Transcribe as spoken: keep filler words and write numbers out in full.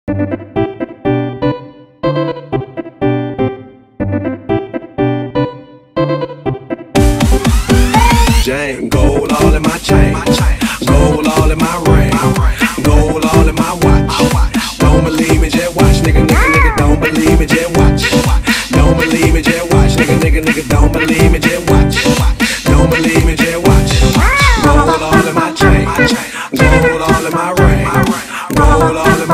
Jane, gold all in my chain, gold all in my ring, gold all in my watch. Don't believe me, just watch, nigga, nigga, nigga. Don't believe me, just watch. Don't believe me, just watch, nigga, nigga, nigga. Don't believe me, just watch. Don't believe me, just watch. Gold all in my chain, gold all in my ring, gold all in my